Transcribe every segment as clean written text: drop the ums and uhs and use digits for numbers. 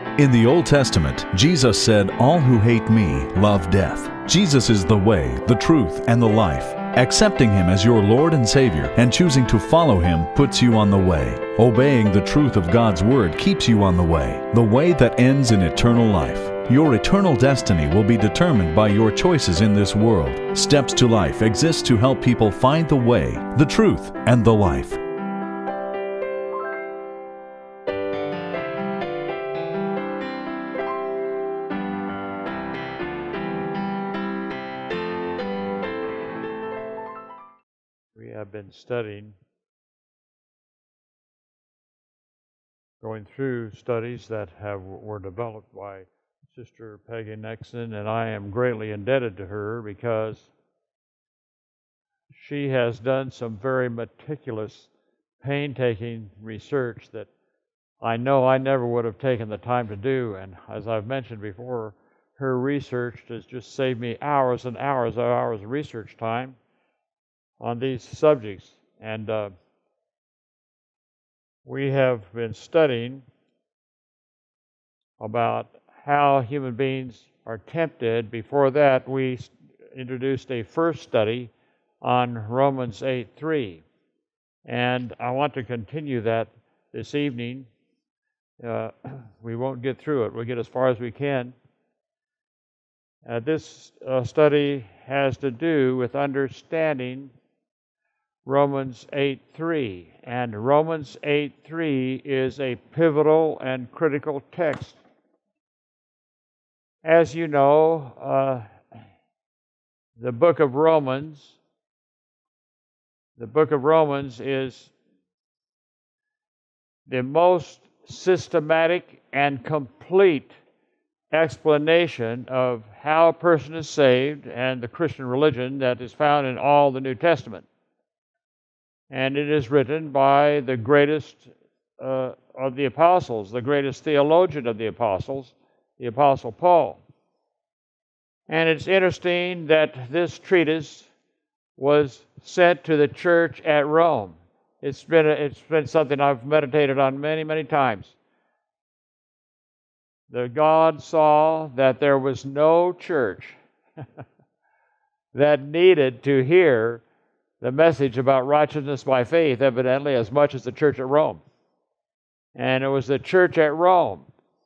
In the Old Testament, Jesus said, "All who hate me love death." Jesus is the way, the truth, and the life. Accepting Him as your Lord and Savior and choosing to follow Him puts you on the way. Obeying the truth of God's Word keeps you on the way that ends in eternal life. Your eternal destiny will be determined by your choices in this world. Steps to Life exists to help people find the way, the truth, and the life. We have been studying, going through studies that were developed by Sister Peggy Nixon, and I am greatly indebted to her because she has done some very meticulous, painstaking research that I know I never would have taken the time to do. And as I've mentioned before, her research has just saved me hours and hours of research time on these subjects. And we have been studying about how human beings are tempted. Before that, we introduced a first study on Romans 8:3. And I want to continue that this evening. We won't get through it. We'll get as far as we can. This study has to do with understanding Romans 8:3. And Romans 8:3 is a pivotal and critical text. As you know, the book of Romans is the most systematic and complete explanation of how a person is saved and the Christian religion that is found in all the New Testament. And it is written by the greatest of the apostles, the greatest theologian of the apostles, the Apostle Paul. And it's interesting that this treatise was sent to the church at Rome. It's been something I've meditated on many, many times. The God saw that there was no church that needed to hear the message about righteousness by faith, evidently, as much as the church at Rome. And it was the church at Rome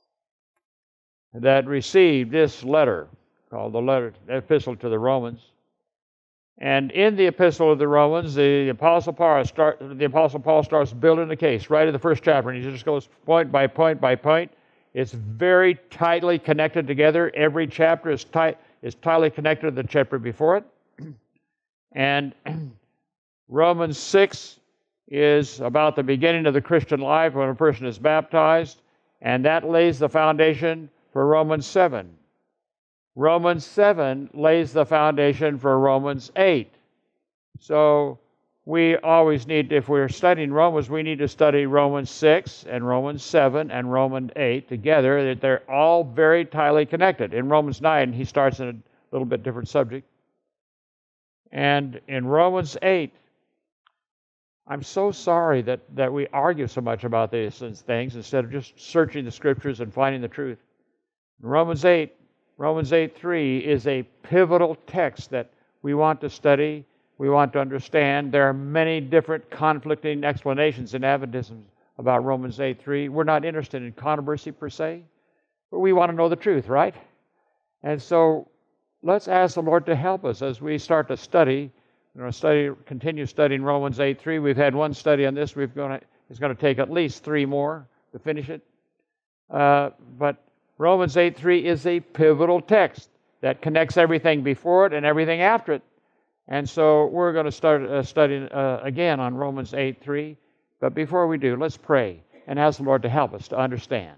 that received this letter, called the Epistle to the Romans. And in the Epistle of the Romans, the Apostle Paul starts building the case right in the first chapter, and he just goes point by point by point. It's very tightly connected together. Every chapter is tightly connected to the chapter before it. And Romans 6 is about the beginning of the Christian life when a person is baptized, and that lays the foundation for Romans 7. Romans 7 lays the foundation for Romans 8. So we always need, if we're studying Romans, we need to study Romans 6 and Romans 7 and Romans 8 together, that they're all very tightly connected. In Romans 9, he starts in a little bit different subject. And in Romans 8, I'm so sorry that we argue so much about these things instead of just searching the Scriptures and finding the truth. In Romans 8:3 is a pivotal text that we want to study, we want to understand. There are many different conflicting explanations in Adventism about Romans 8:3. We're not interested in controversy per se, but we want to know the truth, right? And so let's ask the Lord to help us as we start to study. We're going to continue studying Romans 8:3. We've had one study on this. It's going to take at least 3 more to finish it. But Romans 8:3 is a pivotal text that connects everything before it and everything after it. And so we're going to start studying again on Romans 8:3. But before we do, let's pray and ask the Lord to help us to understand.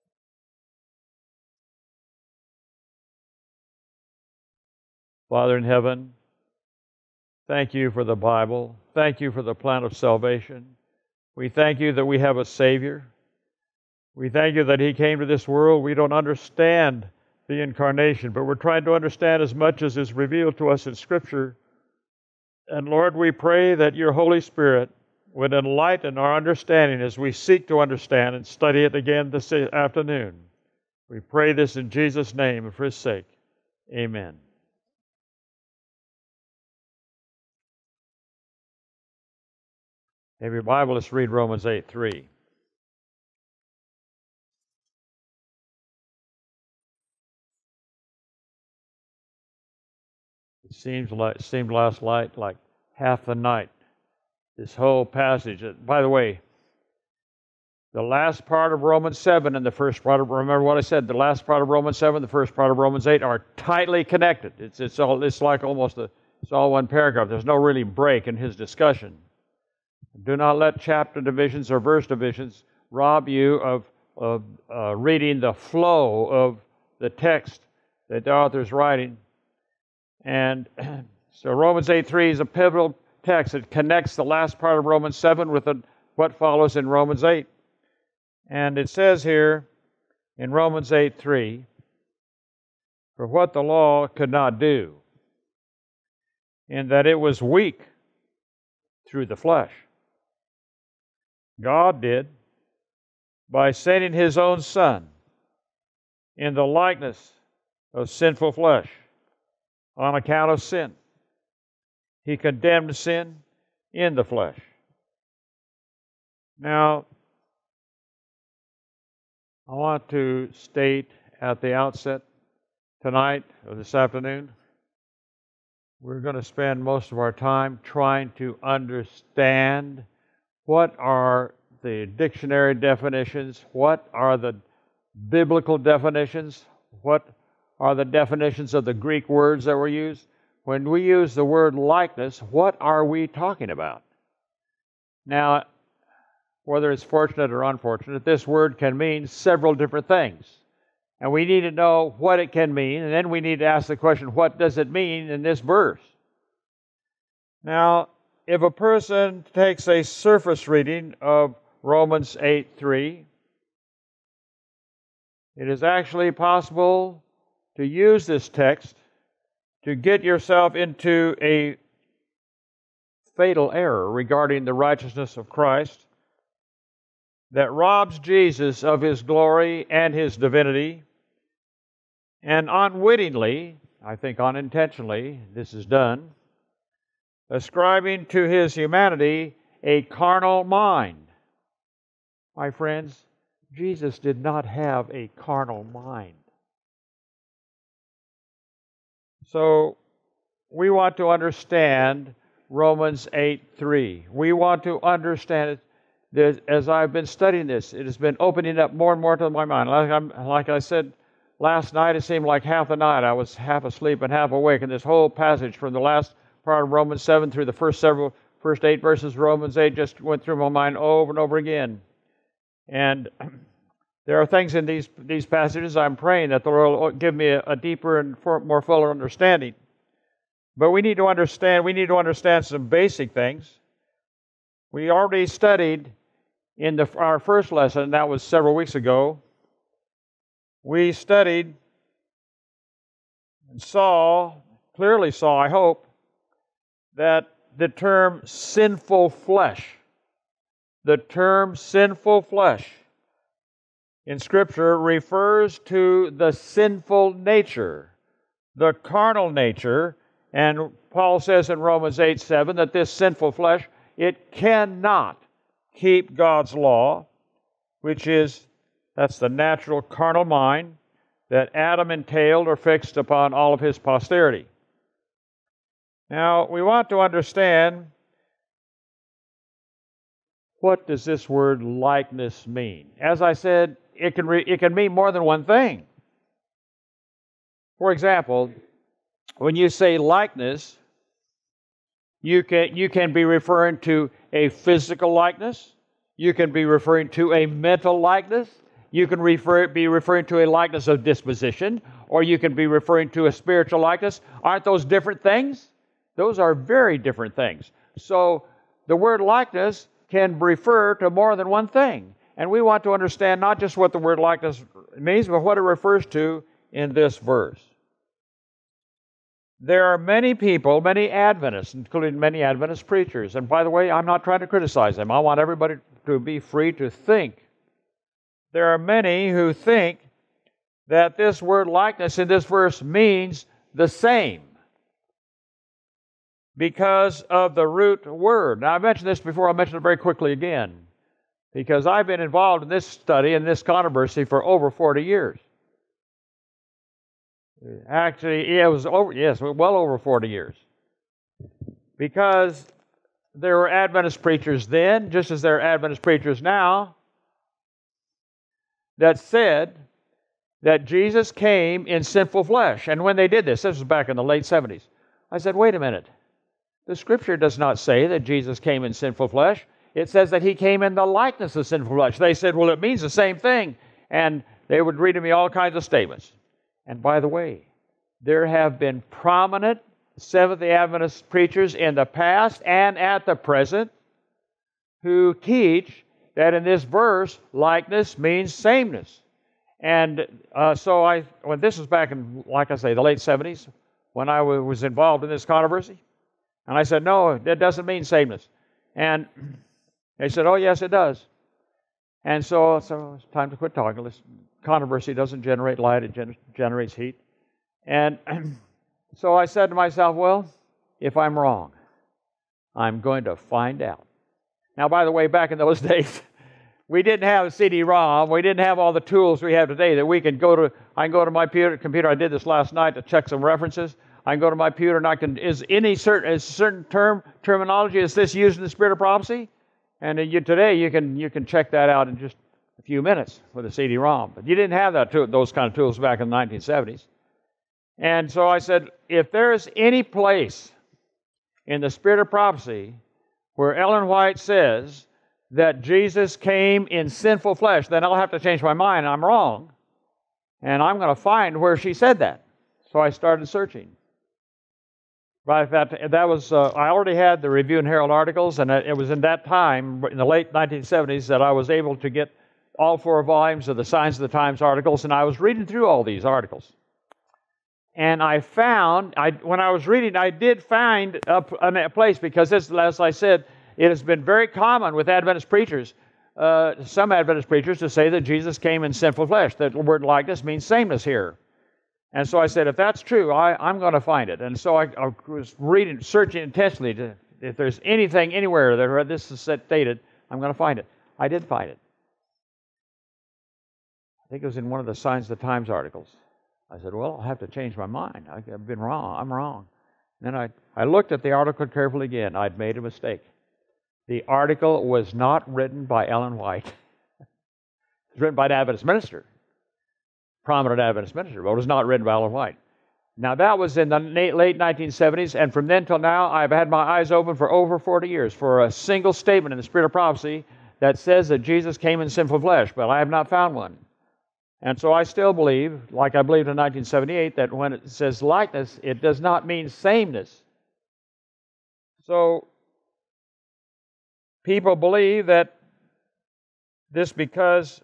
Father in heaven, thank you for the Bible. Thank you for the plan of salvation. We thank you that we have a Savior. We thank you that He came to this world. We don't understand the incarnation, but we're trying to understand as much as is revealed to us in Scripture. And Lord, we pray that your Holy Spirit would enlighten our understanding as we seek to understand and study it again this afternoon. We pray this in Jesus' name and for His sake. Amen. Have your Bible, let's read Romans 8:3. It seemed last night like half the night. This whole passage. By the way, the last part of Romans 7 and the first part of, remember what I said, the last part of Romans 7, the first part of Romans 8 are tightly connected. It's like almost it's all one paragraph. There's no really break in his discussion. Do not let chapter divisions or verse divisions rob you of reading the flow of the text that the author is writing. And so Romans 8:3 is a pivotal text. It connects the last part of Romans 7 with what follows in Romans 8. And it says here in Romans 8:3, for what the law could not do, in that it was weak through the flesh, God did by sending His own Son in the likeness of sinful flesh on account of sin. He condemned sin in the flesh. Now, I want to state at the outset tonight or this afternoon, we're going to spend most of our time trying to understand what are the dictionary definitions, what are the biblical definitions, what are the definitions of the Greek words that were used. When we use the word likeness, what are we talking about? Now, whether it's fortunate or unfortunate, this word can mean several different things. And we need to know what it can mean, and then we need to ask the question, what does it mean in this verse? Now, if a person takes a surface reading of Romans 8:3, it is actually possible to use this text to get yourself into a fatal error regarding the righteousness of Christ that robs Jesus of His glory and His divinity, and unwittingly, I think unintentionally, this is done, ascribing to His humanity a carnal mind. My friends, Jesus did not have a carnal mind. So, we want to understand Romans 8:3. We want to understand it. As I've been studying this, it has been opening up more and more to my mind. Like I said last night, it seemed like half the night I was half asleep and half awake, and this whole passage from the last part of Romans 7 through the first 8 verses of Romans 8 just went through my mind over and over again. And there are things in these passages I'm praying that the Lord will give me a deeper and more fuller understanding. But we need to understand some basic things. We already studied in our first lesson, that was several weeks ago. We studied and clearly saw, I hope, that the term sinful flesh in Scripture refers to the sinful nature, the carnal nature, and Paul says in Romans 8:7 that this sinful flesh, it cannot keep God's law, that's the natural carnal mind that Adam entailed or fixed upon all of his posterity. Now, we want to understand, what does this word likeness mean? As I said, it can mean more than one thing. For example, when you say likeness, you can be referring to a physical likeness. You can be referring to a mental likeness. You can be referring to a likeness of disposition, or you can be referring to a spiritual likeness. Aren't those different things? Those are very different things. So the word likeness can refer to more than one thing. And we want to understand not just what the word likeness means, but what it refers to in this verse. There are many people, many Adventists, including many Adventist preachers. And by the way, I'm not trying to criticize them. I want everybody to be free to think. There are many who think that this word likeness in this verse means the same because of the root word. Now, I mentioned this before. I'll mention it very quickly again because I've been involved in this study and this controversy for over 40 years. Actually, it was well over 40 years. Because there were Adventist preachers then, just as there are Adventist preachers now, that said that Jesus came in sinful flesh. And when they did this was back in the late 70s, I said, wait a minute. The Scripture does not say that Jesus came in sinful flesh. It says that He came in the likeness of sinful flesh. They said, well, it means the same thing. And they would read to me all kinds of statements. And by the way, there have been prominent Seventh-day Adventist preachers in the past and at the present who teach that in this verse, likeness means sameness. And when this was back in, like I say, the late 70s, when I was involved in this controversy, and I said, no, that doesn't mean sameness. And they said, oh, yes, it does. And so it's time to quit talking. This controversy doesn't generate light, it generates heat. And so I said to myself, well, if I'm wrong, I'm going to find out. Now, by the way, back in those days, we didn't have a CD-ROM. We didn't have all the tools we have today that we can go to. I can go to my computer. I did this last night to check some references. I can go to my computer and I can, is certain terminology, is this used in the spirit of prophecy? And today you can check that out in just a few minutes with a CD-ROM. But you didn't have those kind of tools back in the 1970s. And so I said, if there is any place in the spirit of prophecy where Ellen White says that Jesus came in sinful flesh, then I'll have to change my mind. I'm wrong. And I'm going to find where she said that. So I started searching. Right, that was, I already had the Review and Herald articles, and it was in that time, in the late 1970s, that I was able to get all 4 volumes of the Signs of the Times articles, and I was reading through all these articles. And I found, when I was reading, I did find a place, because this, as I said, it has been very common with Adventist preachers, some Adventist preachers, to say that Jesus came in sinful flesh. That the word likeness means sameness here. And so I said, if that's true, I'm going to find it. And so I was searching intensely if there's anything anywhere that this is stated, I'm going to find it. I did find it. I think it was in one of the Signs of the Times articles. I said, well, I'll have to change my mind. I've been wrong. I'm wrong. And then I looked at the article carefully again. I'd made a mistake. The article was not written by Ellen White. It was written by an Adventist minister. Prominent Adventist minister, but it was not written by Ellen White. Now, that was in the late 1970s, and from then till now, I've had my eyes open for over 40 years for a single statement in the spirit of prophecy that says that Jesus came in sinful flesh, but I have not found one. And so I still believe, like I believed in 1978, that when it says likeness, it does not mean sameness. So, people believe that this because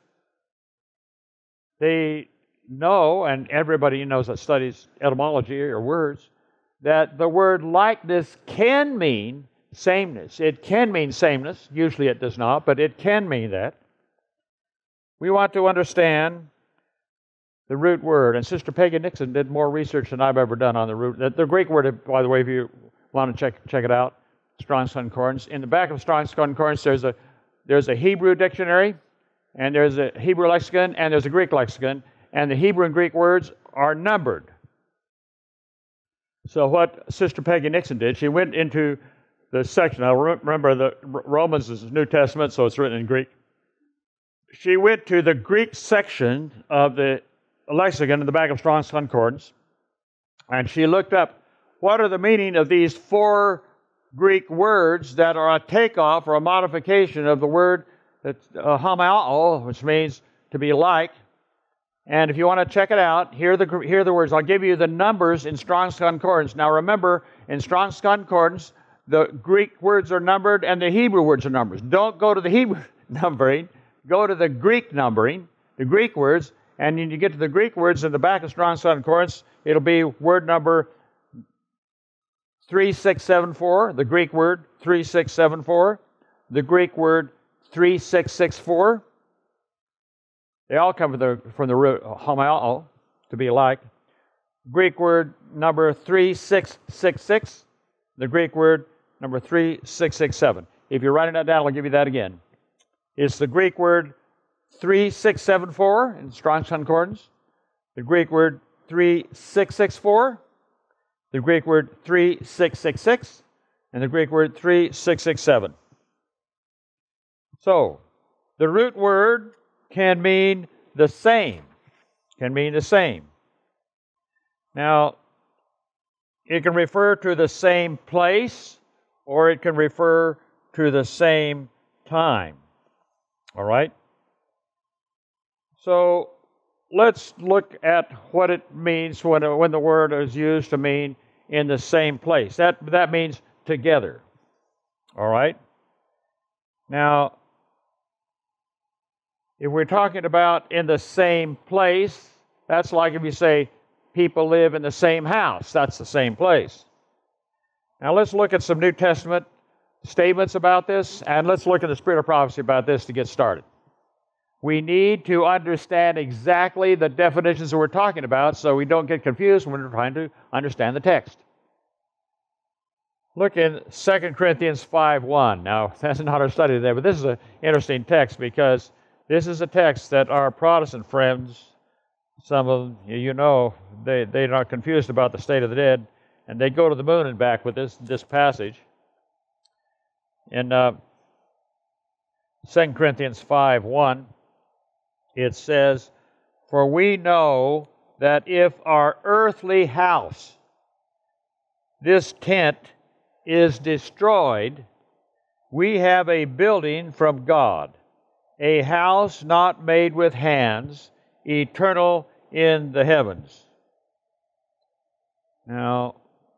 they know, and everybody knows that studies etymology or words, that the word likeness can mean sameness. It can mean sameness. Usually it does not, but it can mean that. We want to understand the root word, and Sister Peggy Nixon did more research than I've ever done on the root. The Greek word, by the way, if you want to check it out, Strong's Concordance. In the back of Strong's Concordance, there's a Hebrew dictionary, and there's a Hebrew lexicon, and there's a Greek lexicon. And the Hebrew and Greek words are numbered. So what Sister Peggy Nixon did, she went into the section. Now remember, the Romans is the New Testament, so it's written in Greek. She went to the Greek section of the lexicon in the back of Strong's Concordance, and she looked up what are the meaning of these 4 Greek words that are a takeoff or a modification of the word homao, which means to be like. And if you want to check it out, here are the words. I'll give you the numbers in Strong's Concordance. Now remember, in Strong's Concordance, the Greek words are numbered and the Hebrew words are numbered. Don't go to the Hebrew numbering. Go to the Greek numbering, the Greek words, and when you get to the Greek words in the back of Strong's Concordance, it'll be word number 3674, the Greek word 3674, the Greek word 3664. They all come from the root homao, to be like. Greek word number 3666, the Greek word number 3667. If you're writing that down, I'll give you that again. It's the Greek word 3674 in Strong's Concordance, the Greek word 3664, the Greek word 3666, and the Greek word 3667. So, the root word can mean the same. Can mean the same. Now, it can refer to the same place, or it can refer to the same time. All right? So, let's look at what it means when the word is used to mean in the same place. That means together. All right? Now, if we're talking about in the same place, that's like if you say people live in the same house. That's the same place. Now let's look at some New Testament statements about this, and let's look at the spirit of prophecy about this to get started. We need to understand exactly the definitions that we're talking about so we don't get confused when we're trying to understand the text. Look in 2 Corinthians 5:1. Now, that's not our study today, but this is an interesting text because this is a text that our Protestant friends, some of them, you know, they're not confused about the state of the dead, and they go to the moon and back with this passage. In 2 Corinthians 5:1, it says, "For we know that if our earthly house, this tent, is destroyed, we have a building from God, a house not made with hands, eternal in the heavens." Now,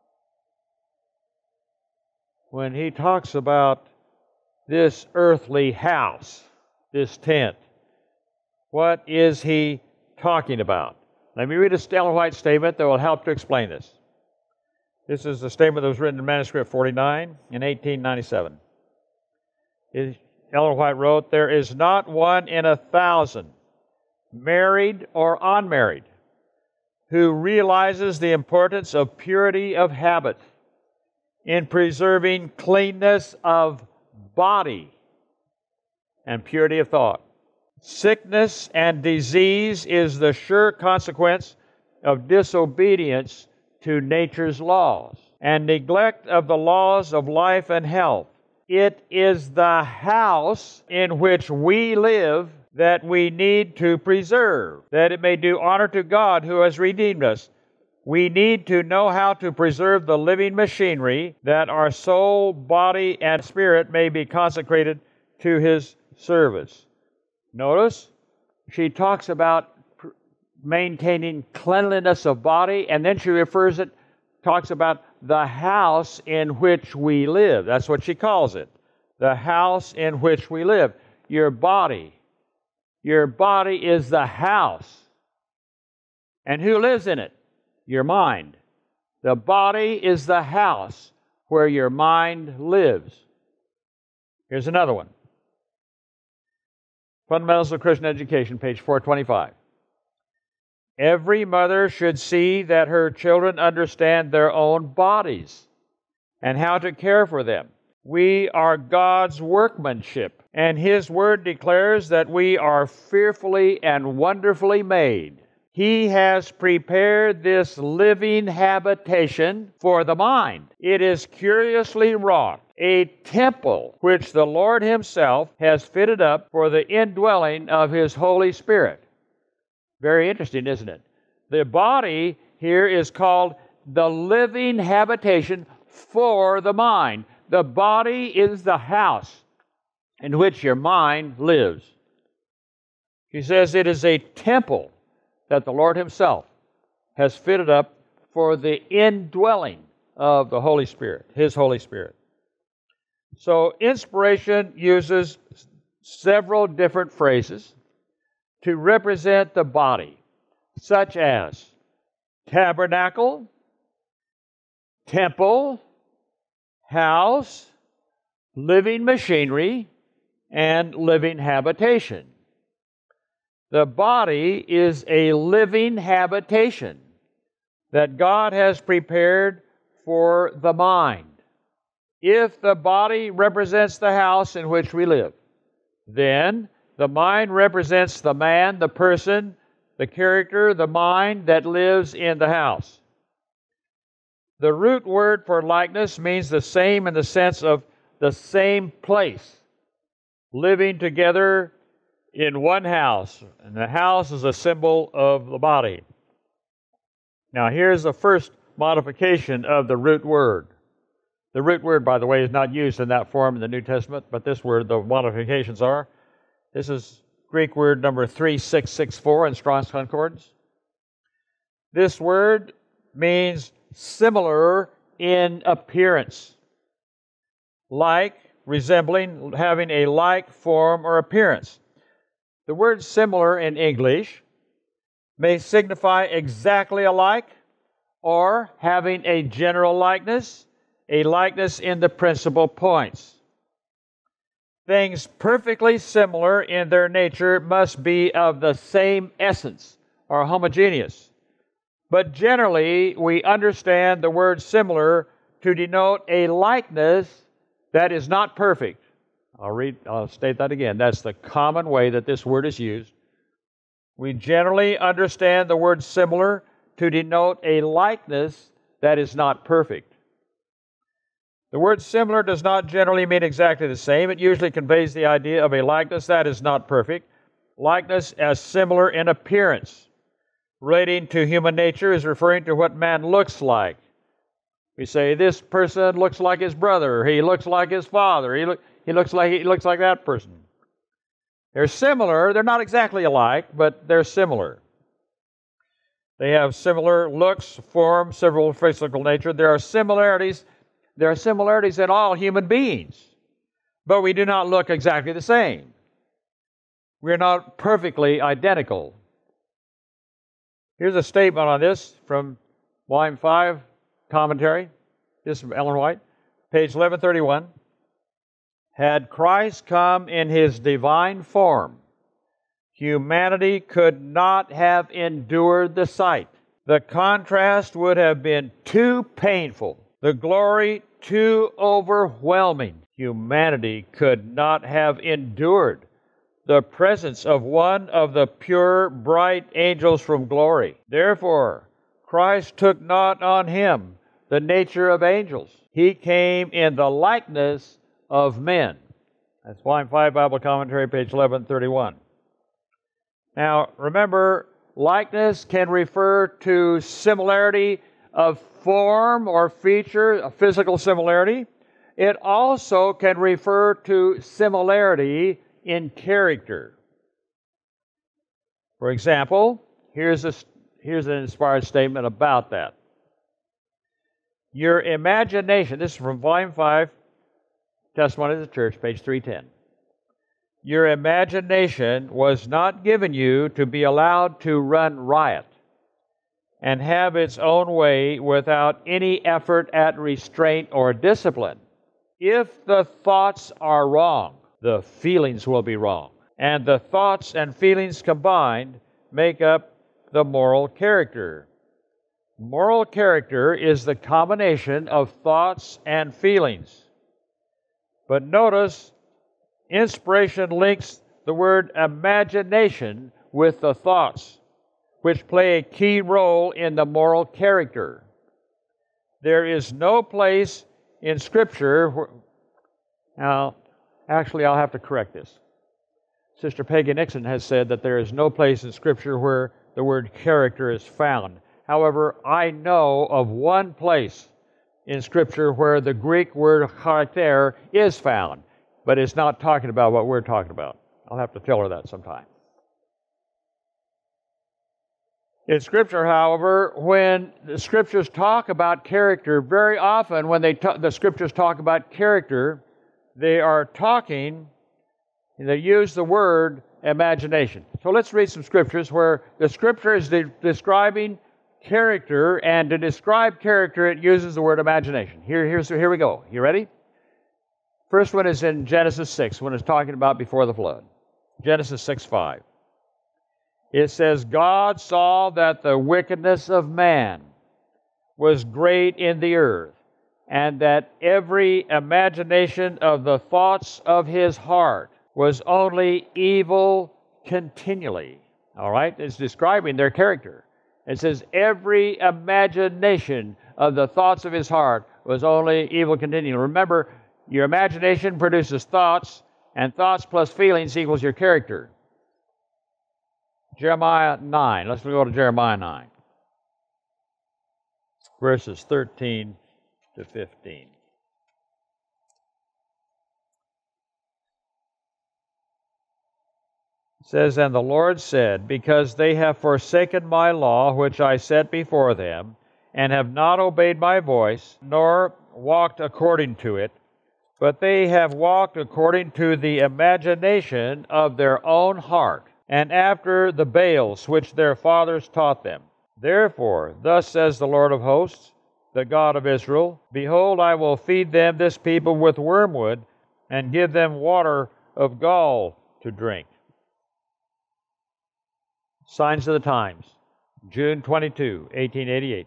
when he talks about this earthly house, this tent, what is he talking about? Let me read a Ellen White statement that will help to explain this. This is a statement that was written in manuscript 49 in 1897. Ellen White wrote, "There is not one in 1,000, married or unmarried, who realizes the importance of purity of habit in preserving cleanness of body and purity of thought. Sickness and disease is the sure consequence of disobedience to nature's laws and neglect of the laws of life and health. It is the house in which we live that we need to preserve, that it may do honor to God who has redeemed us. We need to know how to preserve the living machinery, that our soul, body, and spirit may be consecrated to His service." Notice, she talks about maintaining cleanliness of body, and then she talks about the house in which we live. That's what she calls it. The house in which we live. Your body is the house. And who lives in it? Your mind. The body is the house where your mind lives. Here's another one. Fundamentals of Christian Education, page 425. "Every mother should see that her children understand their own bodies and how to care for them. We are God's workmanship, and His Word declares that we are fearfully and wonderfully made. He has prepared this living habitation for the mind. It is curiously wrought, a temple which the Lord Himself has fitted up for the indwelling of His Holy Spirit." Very interesting, isn't it? The body here is called the living habitation for the mind. The body is the house in which your mind lives. She says it is a temple that the Lord Himself has fitted up for the indwelling of the Holy Spirit, His Holy Spirit. So inspiration uses several different phrases to represent the body, such as tabernacle, temple, house, living machinery, and living habitation. The body is a living habitation that God has prepared for the mind. If the body represents the house in which we live, then the mind represents the man, the person, the character, the mind that lives in the house. The root word for likeness means the same in the sense of the same place, living together in one house. And the house is a symbol of the body. Now here's the first modification of the root word. The root word, by the way, is not used in that form in the New Testament, but this word, the modifications are. This is Greek word number 3664 in Strong's Concordance. This word means similar in appearance, like, resembling, having a like form or appearance. The word similar in English may signify exactly alike or having a general likeness, a likeness in the principal points. Things perfectly similar in their nature must be of the same essence or homogeneous. But generally, we understand the word similar to denote a likeness that is not perfect. I'll state that again. That's the common way that this word is used. We generally understand the word similar to denote a likeness that is not perfect. The word similar does not generally mean exactly the same. It usually conveys the idea of a likeness that is not perfect. Likeness as similar in appearance, relating to human nature, is referring to what man looks like. We say, this person looks like his brother, he looks like his father, he looks like that person. They're similar, they're not exactly alike, but they're similar. They have similar looks, form, several physical nature. There are similarities in all human beings, but we do not look exactly the same. We're not perfectly identical. Here's a statement on this from Volume 5, Commentary. This is from Ellen White, page 1131. Had Christ come in His divine form, humanity could not have endured the sight. The contrast would have been too painful, the glory too overwhelming. Humanity could not have endured the presence of one of the pure, bright angels from glory. Therefore, Christ took not on Him the nature of angels. He came in the likeness of men. That's Volume 5, Bible Commentary, page 1131. Now, remember, likeness can refer to similarity of form or feature, a physical similarity. It also can refer to similarity in character. For example, here's an inspired statement about that. Your imagination, this is from Volume 5, Testimony of the Church, page 310. Your imagination was not given you to be allowed to run riot and have its own way without any effort at restraint or discipline. If the thoughts are wrong, the feelings will be wrong. And the thoughts and feelings combined make up the moral character. Moral character is the combination of thoughts and feelings. But notice, inspiration links the word imagination with the thoughts, which play a key role in the moral character. There is no place in Scripture where... Now, actually, I'll have to correct this. Sister Peggy Nixon has said that there is no place in Scripture where the word character is found. However, I know of one place in Scripture where the Greek word character is found, but it's not talking about what we're talking about. I'll have to tell her that sometime. In Scripture, however, when the Scriptures talk about character, very often when the Scriptures talk about character, they are talking, and they use the word imagination. So let's read some Scriptures where the Scripture is describing character, and to describe character, it uses the word imagination. Here we go. You ready? First one is in Genesis 6, when it's talking about before the flood. Genesis 6:5. It says, God saw that the wickedness of man was great in the earth, and that every imagination of the thoughts of his heart was only evil continually. All right? It's describing their character. It says, every imagination of the thoughts of his heart was only evil continually. Remember, your imagination produces thoughts, and thoughts plus feelings equals your character. Jeremiah 9. Let's go to Jeremiah 9. Verses 13 to 15. It says, And the Lord said, Because they have forsaken my law, which I set before them, and have not obeyed my voice, nor walked according to it, but they have walked according to the imagination of their own heart, and after the Baals which their fathers taught them. Therefore, thus says the Lord of hosts, the God of Israel, Behold, I will feed them, this people, with wormwood, and give them water of gall to drink. Signs of the Times, June 22, 1888.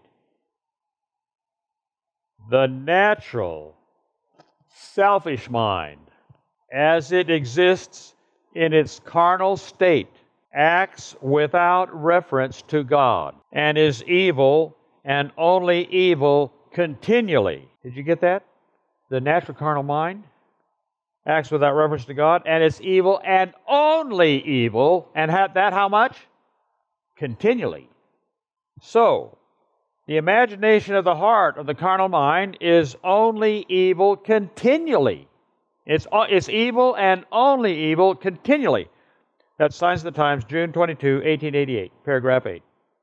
The natural, selfish mind, as it exists in its carnal state, acts without reference to God, and is evil and only evil continually. Did you get that? The natural carnal mind acts without reference to God, and is evil and only evil, and that how much? Continually. So, the imagination of the heart of the carnal mind is only evil continually. It's evil and only evil continually. That's Signs of the Times, June 22, 1888, paragraph 8.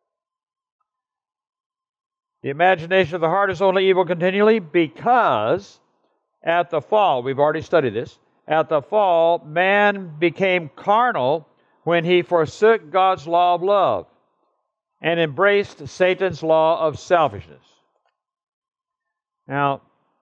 The imagination of the heart is only evil continually because at the fall, we've already studied this, at the fall, man became carnal when he forsook God's law of love and embraced Satan's law of selfishness. Now,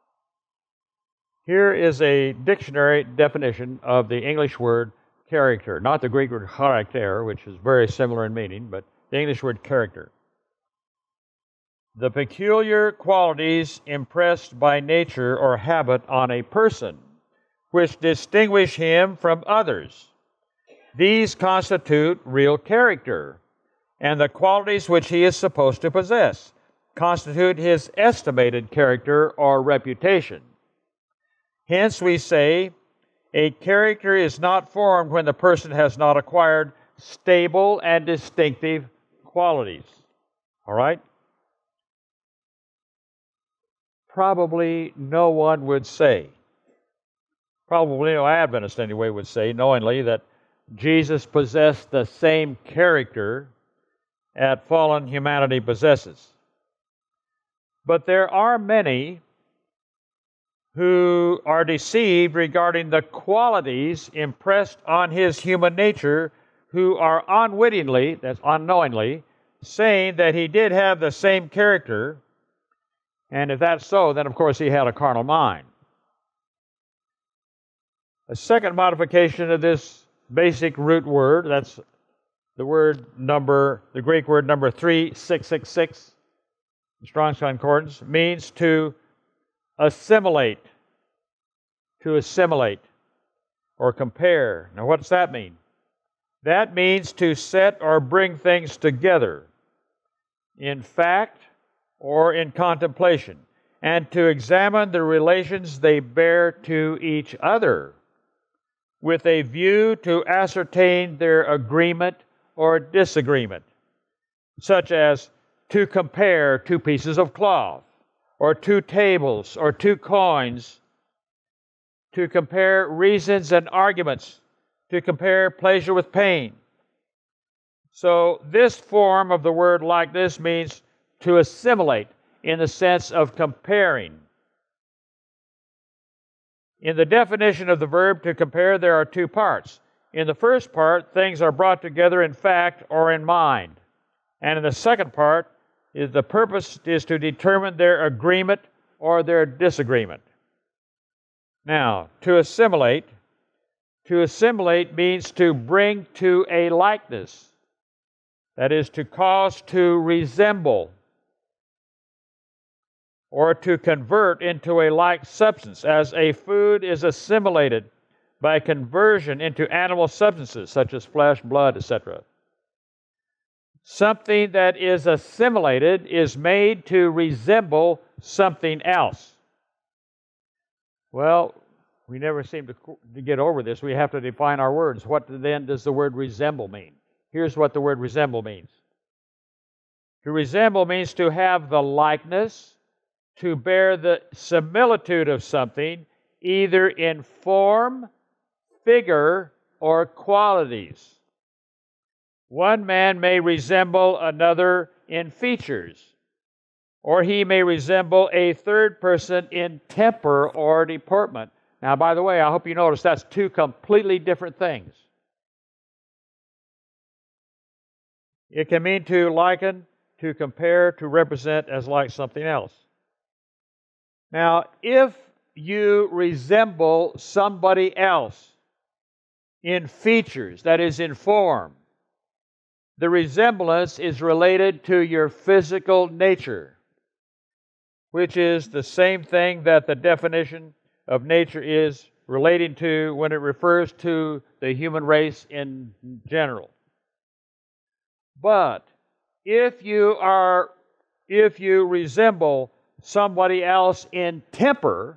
here is a dictionary definition of the English word character, not the Greek word charakter, which is very similar in meaning, but the English word character. The peculiar qualities impressed by nature or habit on a person, which distinguish him from others. These constitute real character, and the qualities which he is supposed to possess constitute his estimated character or reputation. Hence we say, a character is not formed when the person has not acquired stable and distinctive qualities. All right? Probably no one would say, probably no Adventist anyway would say knowingly, that Jesus possessed the same character that fallen humanity possesses. But there are many who are deceived regarding the qualities impressed on his human nature, who are unwittingly, that's unknowingly, saying that he did have the same character. And if that's so, then of course he had a carnal mind. A second modification of this basic root word, that's the Greek word number 3666, the Strong's Concordance, means to assimilate, or compare. Now what does that mean? That means to set or bring things together in fact or in contemplation, and to examine the relations they bear to each other with a view to ascertain their agreement or disagreement, such as to compare two pieces of cloth, or two tables, or two coins, to compare reasons and arguments, to compare pleasure with pain. So this form of the word likeness means to assimilate in the sense of comparing. In the definition of the verb to compare, there are two parts. In the first part, things are brought together in fact or in mind. And in the second part, the purpose is to determine their agreement or their disagreement. Now, to assimilate means to bring to a likeness, That is, to cause to resemble or to convert into a like substance, as a food is assimilated by conversion into animal substances, such as flesh, blood, etc. Something that is assimilated is made to resemble something else. Well, we never seem to get over this. We have to define our words. What then does the word resemble mean? Here's what the word resemble means. To resemble means to have the likeness, to bear the similitude of something, either in form, figure, or qualities. One man may resemble another in features, or he may resemble a third person in temper or deportment. Now, by the way, I hope you notice that's two completely different things. It can mean to liken, to compare, to represent as like something else. Now, if you resemble somebody else in features, that is, in form, the resemblance is related to your physical nature, which is the same thing that the definition of nature is relating to when it refers to the human race in general. But if you resemble somebody else in temper,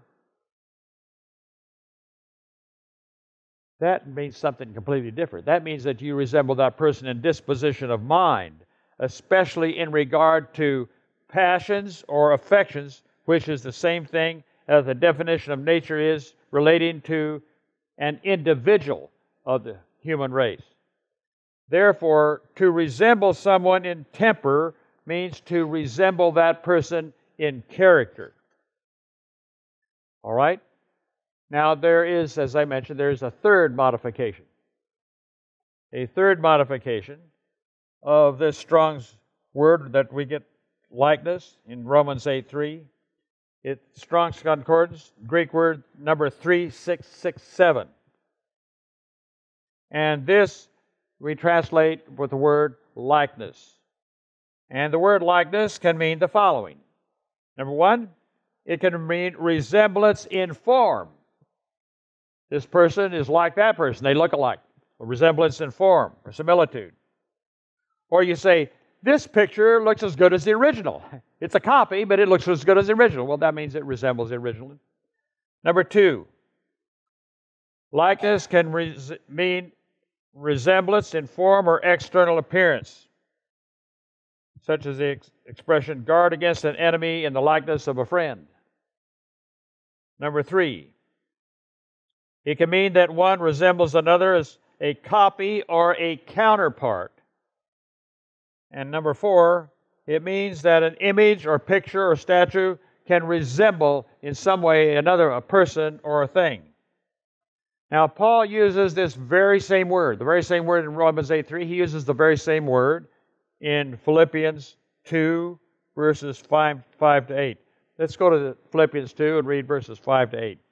that means something completely different. That means that you resemble that person in disposition of mind, especially in regard to passions or affections, which is the same thing as the definition of nature is relating to an individual of the human race. Therefore, to resemble someone in temper means to resemble that person in character. All right? Now, there is, as I mentioned, there is a third modification. A third modification of this Strong's word that we get likeness in Romans 8:3. It's Strong's Concordance, Greek word number 3667. And this we translate with the word likeness. And the word likeness can mean the following. Number one, it can mean resemblance in form. This person is like that person. They look alike. A resemblance in form or similitude. Or you say, this picture looks as good as the original. It's a copy, but it looks as good as the original. Well, that means it resembles the original. Number two, likeness can mean resemblance in form or external appearance, such as the expression, guard against an enemy in the likeness of a friend. Number three, it can mean that one resembles another as a copy or a counterpart. And number four, it means that an image or picture or statue can resemble in some way another, a person or a thing. Now, Paul uses this very same word, the very same word in Romans 8:3. He uses the very same word in Philippians 2, verses 5 to 8. Let's go to Philippians 2 and read verses 5 to 8.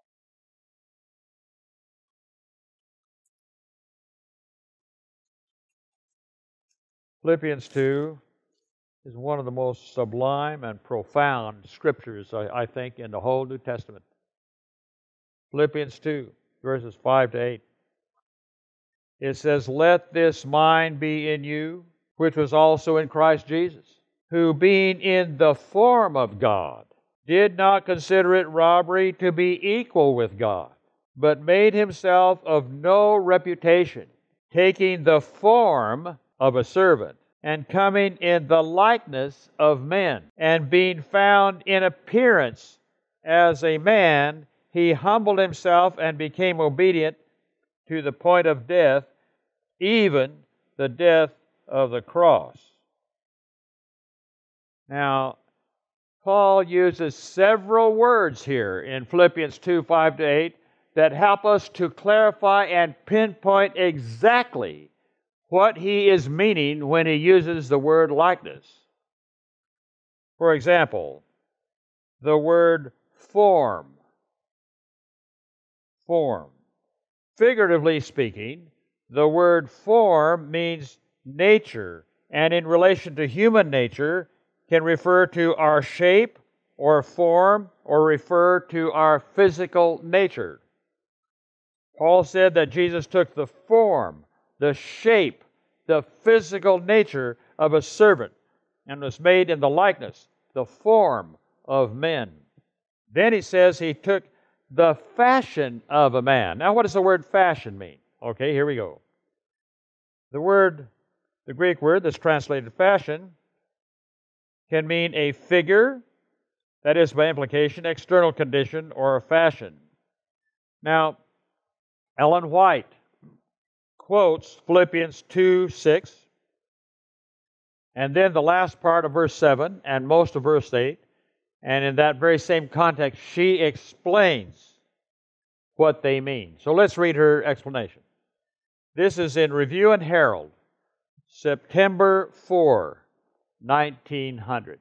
Philippians 2 is one of the most sublime and profound scriptures, I think, in the whole New Testament. Philippians 2, verses 5 to 8. It says, let this mind be in you, which was also in Christ Jesus, who being in the form of God, did not consider it robbery to be equal with God, but made himself of no reputation, taking the form of a servant, and coming in the likeness of men, and being found in appearance as a man, he humbled himself and became obedient to the point of death, even the death of the cross. Now, Paul uses several words here in Philippians 2, 5 to 8 that help us to clarify and pinpoint exactly what he is meaning when he uses the word likeness. For example, the word form. Form. Figuratively speaking, the word form means nature, and in relation to human nature can refer to our shape or form or refer to our physical nature. Paul said that Jesus took the form, the shape, the physical nature of a servant and was made in the likeness, the form of men. Then he says he took the fashion of a man. Now, what does the word fashion mean? Okay, here we go. The Greek word that's translated fashion, can mean a figure, that is by implication, external condition, or a fashion. Now, Ellen White quotes Philippians 2:6, and then the last part of verse 7 and most of verse 8, and in that very same context, she explains what they mean. So let's read her explanation. This is in Review and Herald, September 4, 1900.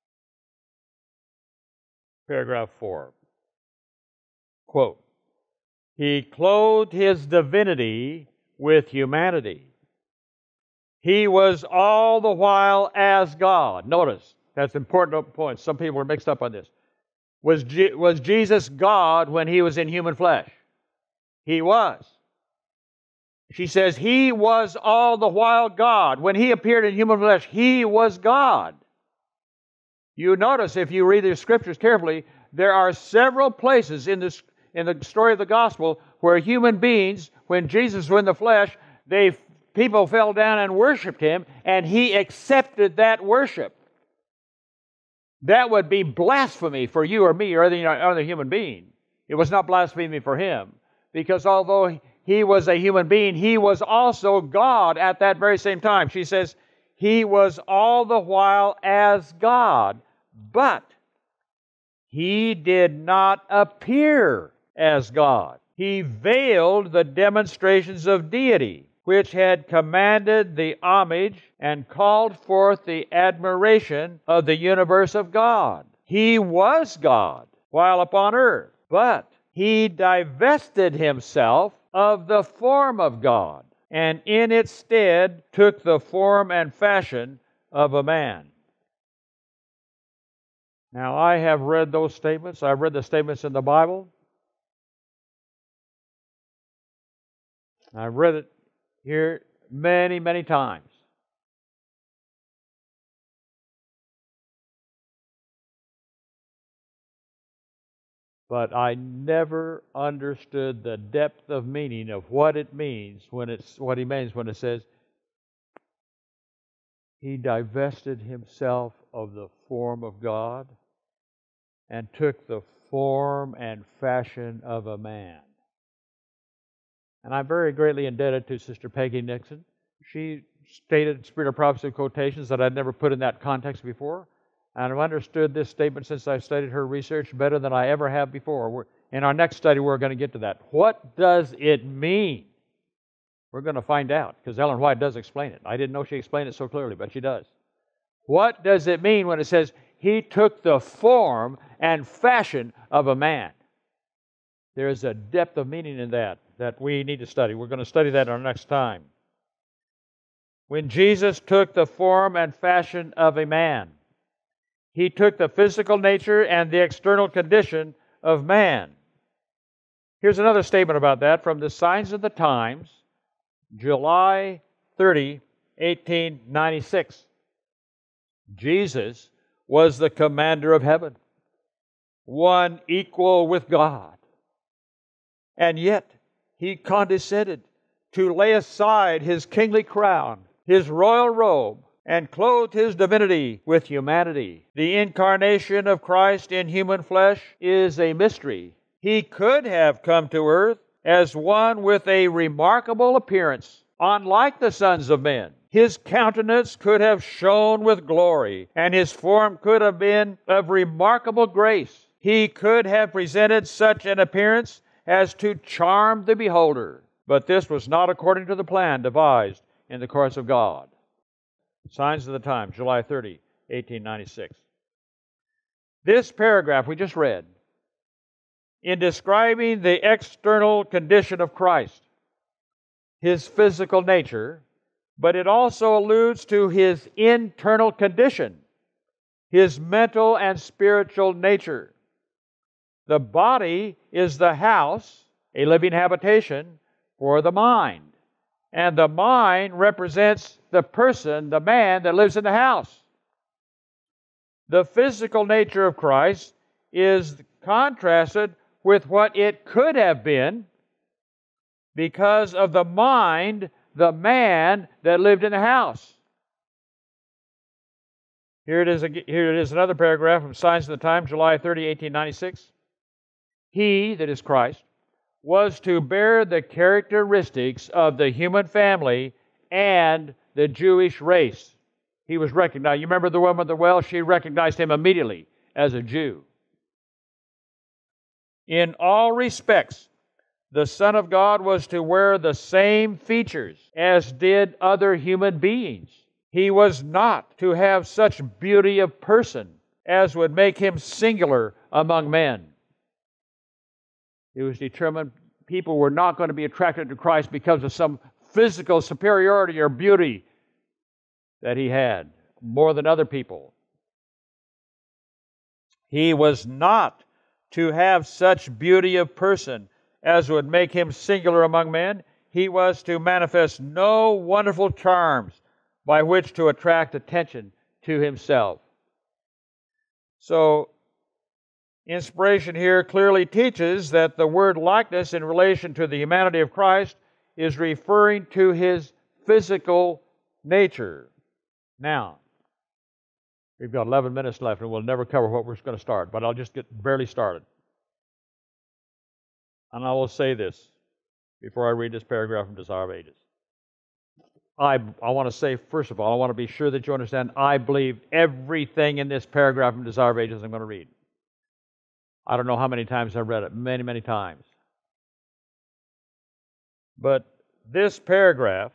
Paragraph 4. Quote, "He clothed his divinity with humanity. He was all the while as God." Notice, that's an important point. Some people are mixed up on this. Was Jesus God when he was in human flesh? He was. She says he was all the while God. When he appeared in human flesh, he was God. You notice, if you read the Scriptures carefully, there are several places in the story of the gospel where human beings, when Jesus was in the flesh, people fell down and worshiped him, and he accepted that worship. That would be blasphemy for you or me or any other human being. It was not blasphemy for him, because although he was a human being, he was also God at that very same time. She says, he was all the while as God, but he did not appear as God. He veiled the demonstrations of deity, which had commanded the homage and called forth the admiration of the universe of God. He was God while upon earth, but he divested himself of the form of God, and in its stead took the form and fashion of a man. Now, I have read those statements. I've read the statements in the Bible. I've read it here many, many times. But I never understood the depth of meaning of what it means when it says he divested himself of the form of God and took the form and fashion of a man. And I'm very greatly indebted to Sister Peggy Nixon. She stated Spirit of Prophecy quotations that I'd never put in that context before. And I've understood this statement since I studied her research better than I ever have before. In our next study, we're going to get to that. What does it mean? We're going to find out, because Ellen White does explain it. I didn't know she explained it so clearly, but she does. What does it mean when it says, he took the form and fashion of a man? There is a depth of meaning in that we need to study. We're going to study that our next time. When Jesus took the form and fashion of a man, he took the physical nature and the external condition of man. Here's another statement about that from the Signs of the Times, July 30, 1896. Jesus was the commander of heaven, one equal with God. And yet, he condescended to lay aside his kingly crown, his royal robe, and clothed his divinity with humanity. The incarnation of Christ in human flesh is a mystery. He could have come to earth as one with a remarkable appearance, unlike the sons of men. His countenance could have shone with glory, and his form could have been of remarkable grace. He could have presented such an appearance as to charm the beholder. But this was not according to the plan devised in the course of God. Signs of the Times, July 30, 1896. This paragraph we just read, in describing the external condition of Christ, his physical nature, but it also alludes to His internal condition, His mental and spiritual nature. The body is the house, a living habitation for the mind. And the mind represents the person, the man that lives in the house. The physical nature of Christ is contrasted with what it could have been because of the mind, the man that lived in the house. Here it is, another paragraph from Signs of the Times, July 30, 1896. He, that is Christ, was to bear the characteristics of the human family and the Jewish race. He was recognized. You remember the woman at the well? She recognized him immediately as a Jew. In all respects, the Son of God was to wear the same features as did other human beings. He was not to have such beauty of person as would make him singular among men. It was determined people were not going to be attracted to Christ because of some physical superiority or beauty that He had more than other people. He was not to have such beauty of person as would make Him singular among men. He was to manifest no wonderful charms by which to attract attention to Himself. So, inspiration here clearly teaches that the word likeness in relation to the humanity of Christ is referring to His physical nature. Now, we've got 11 minutes left and we'll never cover what we're going to start, but I'll just get barely started. And I will say this before I read this paragraph from Desire of Ages. I want to say, first of all, I want to be sure that you understand I believe everything in this paragraph from Desire of Ages I'm going to read. I don't know how many times I've read it, many, many times. But this paragraph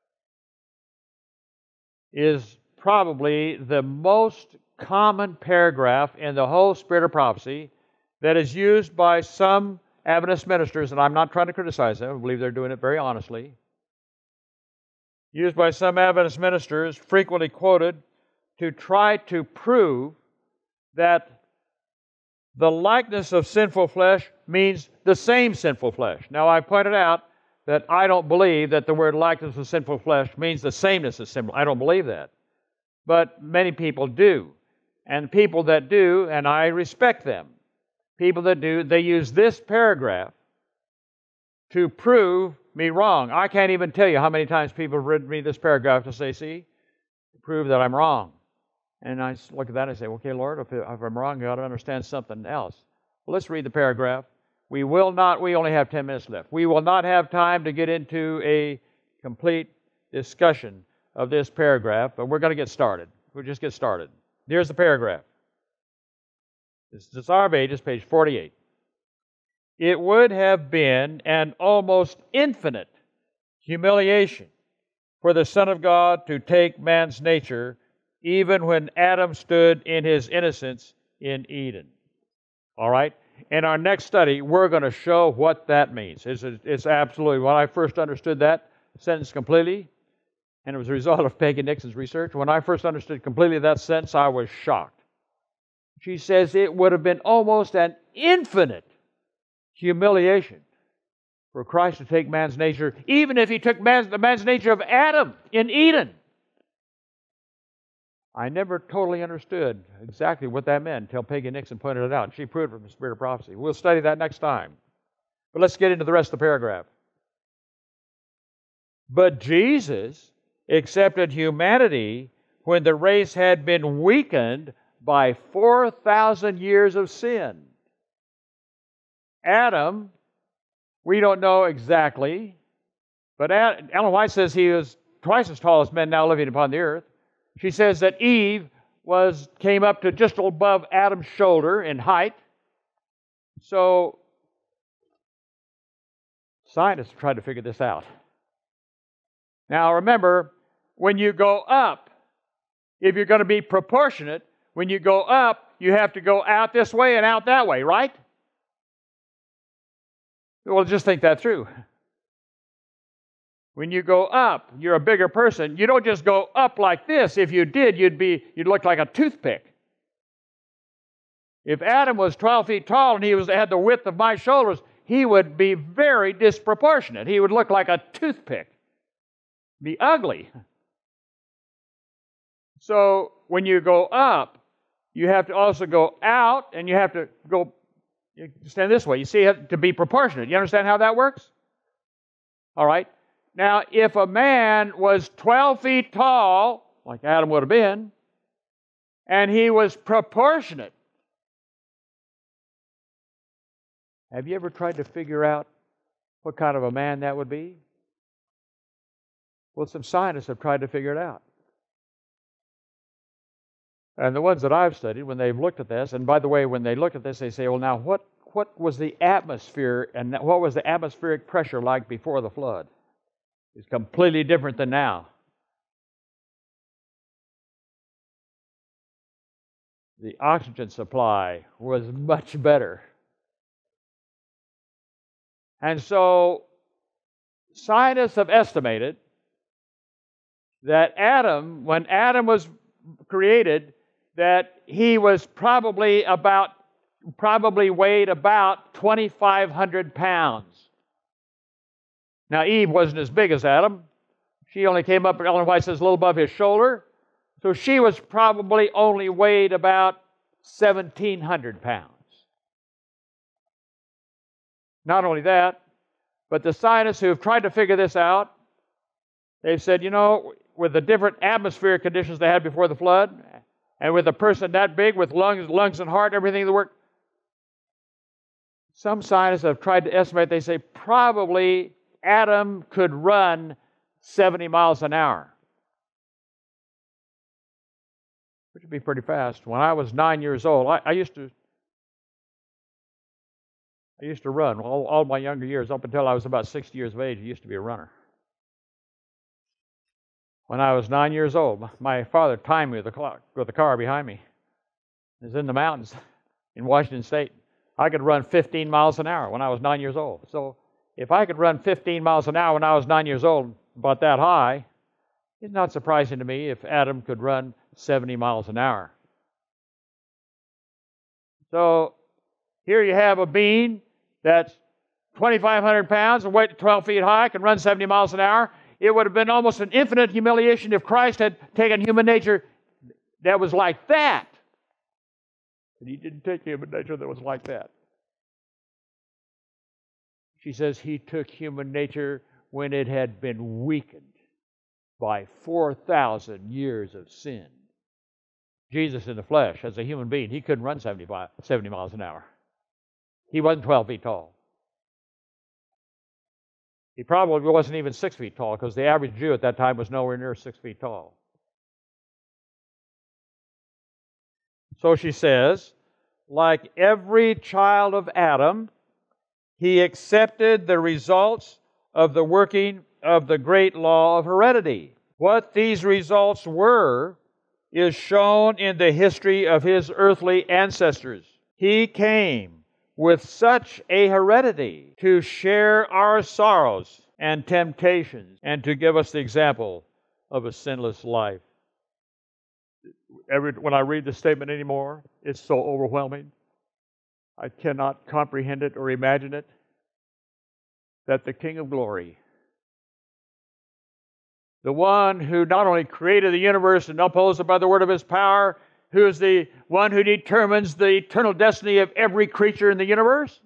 is probably the most common paragraph in the whole Spirit of Prophecy that is used by some Adventist ministers, and I'm not trying to criticize them, I believe they're doing it very honestly. Used by some Adventist ministers, frequently quoted, to try to prove that the likeness of sinful flesh means the same sinful flesh. Now, I pointed out that I don't believe that the word likeness of sinful flesh means the sameness of sinful. I don't believe that. But many people do. And people that do, and I respect them, people that do, they use this paragraph to prove me wrong. I can't even tell you how many times people have read me this paragraph to say, see, to prove that I'm wrong. And I look at that and I say, okay, Lord, if I'm wrong, you ought to understand something else. Well, let's read the paragraph. We only have 10 minutes left. We will not have time to get into a complete discussion of this paragraph, but we're going to get started. We'll just get started. Here's the paragraph. This is Desire of Ages, page 48. It would have been an almost infinite humiliation for the Son of God to take man's nature even when Adam stood in his innocence in Eden. All right? In our next study, we're going to show what that means. It's absolutely, when I first understood that sentence completely, and it was a result of Peggy Nixon's research, when I first understood completely that sentence, I was shocked. She says it would have been almost an infinite humiliation for Christ to take man's nature, even if He took the man's nature of Adam in Eden. I never totally understood exactly what that meant until Peggy Nixon pointed it out. She proved it from the Spirit of Prophecy. We'll study that next time. But let's get into the rest of the paragraph. But Jesus accepted humanity when the race had been weakened by 4,000 years of sin. Adam, we don't know exactly, but Ellen White says he was twice as tall as men now living upon the earth. She says that Eve came up to just above Adam's shoulder in height. So, scientists tried to figure this out. Now remember, when you go up, if you're going to be proportionate, when you go up, you have to go out this way and out that way, right? Well, just think that through. When you go up, you're a bigger person. You don't just go up like this. If you did, you'd look like a toothpick. If Adam was 12 feet tall and he had the width of my shoulders, he would be very disproportionate. He would look like a toothpick. Be ugly. So when you go up, you have to also go out, and you have to stand this way. You see, you have to be proportionate. You understand how that works? All right. Now, if a man was 12 feet tall, like Adam would have been, and he was proportionate, have you ever tried to figure out what kind of a man that would be? Well, some scientists have tried to figure it out. And the ones that I've studied, when they've looked at this, and by the way, when they look at this, they say, well, now, what was the atmosphere, and what was the atmospheric pressure like before the flood? It's completely different than now. The oxygen supply was much better. And so scientists have estimated that when Adam was created, that he was probably weighed about 2,500 pounds. Now, Eve wasn't as big as Adam. She only came up, Ellen White says, a little above his shoulder. So she was probably only weighed about 1,700 pounds. Not only that, but the scientists who have tried to figure this out, they've said, with the different atmospheric conditions they had before the flood, and with a person that big, with lungs and heart, everything that worked, some scientists have tried to estimate, they say probably Adam could run 70 miles an hour, which would be pretty fast. When I was 9 years old, I used to run all my younger years. Up until I was about 60 years of age, I used to be a runner. When I was 9 years old, my father timed me with the car behind me. It was in the mountains in Washington State. I could run 15 miles an hour when I was 9 years old. So if I could run 15 miles an hour when I was 9 years old, about that high, it's not surprising to me if Adam could run 70 miles an hour. So here you have a being that's 2,500 pounds and weight 12 feet high, can run 70 miles an hour. It would have been almost an infinite humiliation if Christ had taken human nature that was like that. But he didn't take human nature that was like that. She says he took human nature when it had been weakened by 4,000 years of sin. Jesus in the flesh, as a human being, he couldn't run 70 miles an hour. He wasn't 12 feet tall. He probably wasn't even 6 feet tall, because the average Jew at that time was nowhere near 6 feet tall. So she says, like every child of Adam, he accepted the results of the working of the great law of heredity. What these results were is shown in the history of his earthly ancestors. He came with such a heredity to share our sorrows and temptations and to give us the example of a sinless life. When I read this statement anymore, it's so overwhelming. I cannot comprehend it or imagine it, that the King of Glory, the one who not only created the universe and upholds it by the word of his power, who is the one who determines the eternal destiny of every creature in the universe,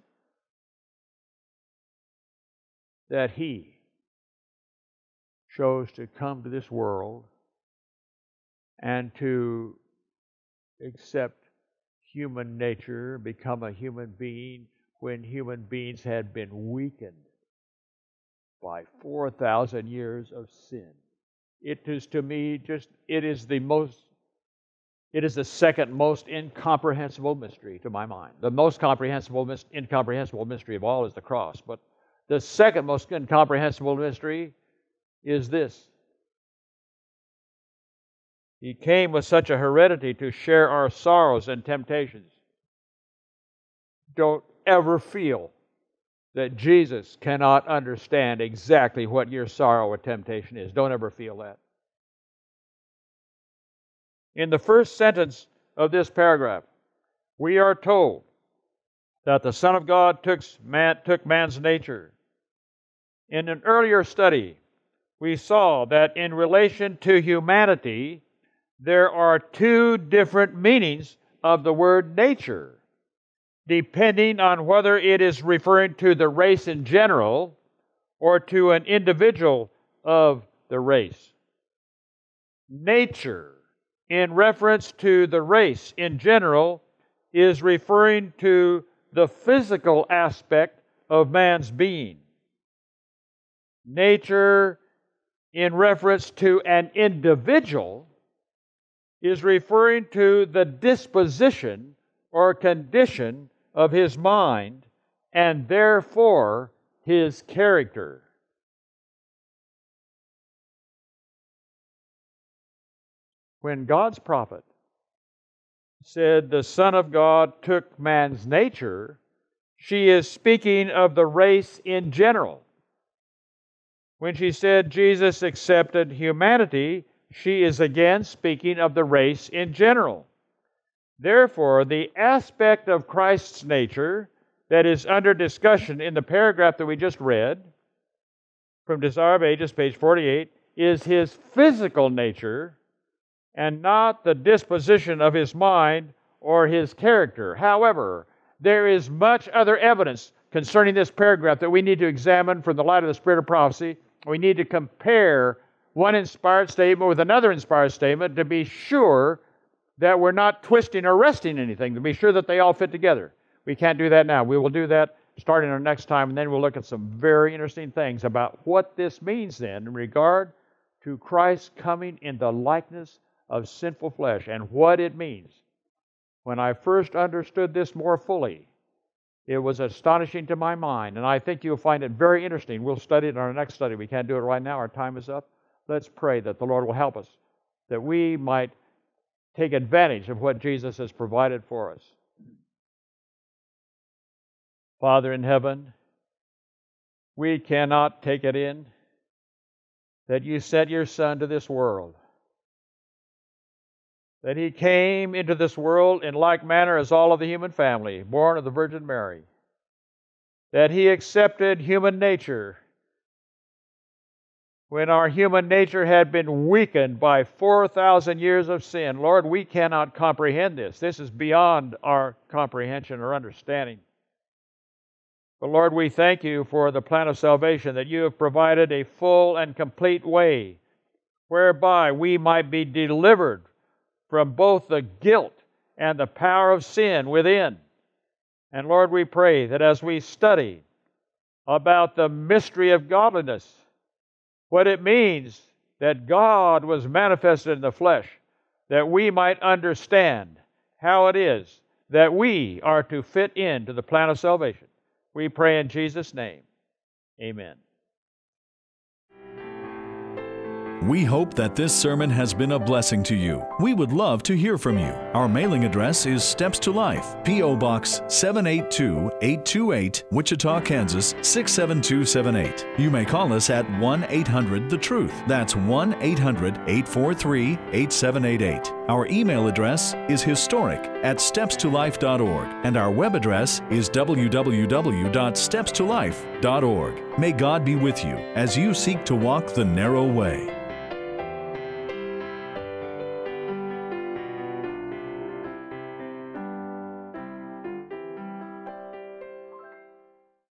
that he chose to come to this world and to accept human nature, become a human being when human beings had been weakened by 4,000 years of sin. It is, to me, it is the second most incomprehensible mystery to my mind. The most incomprehensible mystery of all is the cross. But the second most incomprehensible mystery is this. He came with such a heredity to share our sorrows and temptations. Don't ever feel that Jesus cannot understand exactly what your sorrow or temptation is. Don't ever feel that. In the first sentence of this paragraph, we are told that the Son of God took man's nature. In an earlier study, we saw that in relation to humanity, there are two different meanings of the word nature, depending on whether it is referring to the race in general or to an individual of the race. Nature, in reference to the race in general, is referring to the physical aspect of man's being. Nature, in reference to an individual, is referring to the disposition or condition of his mind and therefore his character. When God's prophet said the Son of God took man's nature, she is speaking of the race in general. When she said Jesus accepted humanity, she is again speaking of the race in general. Therefore, the aspect of Christ's nature that is under discussion in the paragraph that we just read from Desire of Ages, page 48, is his physical nature and not the disposition of his mind or his character. However, there is much other evidence concerning this paragraph that we need to examine from the light of the Spirit of prophecy. We need to compare one inspired statement with another inspired statement to be sure that we're not twisting or wresting anything, to be sure that they all fit together. We can't do that now. We will do that starting our next time, and then we'll look at some very interesting things about what this means then in regard to Christ coming in the likeness of sinful flesh and what it means. When I first understood this more fully, it was astonishing to my mind, and I think you'll find it very interesting. We'll study it in our next study. We can't do it right now. Our time is up. Let's pray that the Lord will help us, that we might take advantage of what Jesus has provided for us. Father in heaven, we cannot take it in that you sent your Son to this world, that he came into this world in like manner as all of the human family, born of the Virgin Mary, that he accepted human nature when our human nature had been weakened by 4,000 years of sin. Lord, we cannot comprehend this. This is beyond our comprehension or understanding. But Lord, we thank you for the plan of salvation, that you have provided a full and complete way whereby we might be delivered from both the guilt and the power of sin within. And Lord, we pray that as we study about the mystery of godliness, what it means that God was manifested in the flesh, that we might understand how it is that we are to fit into the plan of salvation. We pray in Jesus' name. Amen. We hope that this sermon has been a blessing to you. We would love to hear from you. Our mailing address is Steps to Life, P.O. Box 782-828, Wichita, Kansas 67278. You may call us at 1-800-THE-TRUTH. That's 1-800-843-8788. Our email address is historic@stepstolife.org, and our web address is www.stepstolife.org. May God be with you as you seek to walk the narrow way.